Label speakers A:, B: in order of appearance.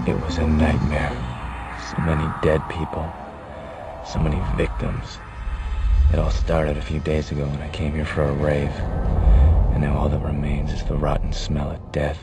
A: It was a nightmare. So many dead people. So many victims. It all started a few days ago when I came here for a rave. And now all that remains is the rotten smell of death.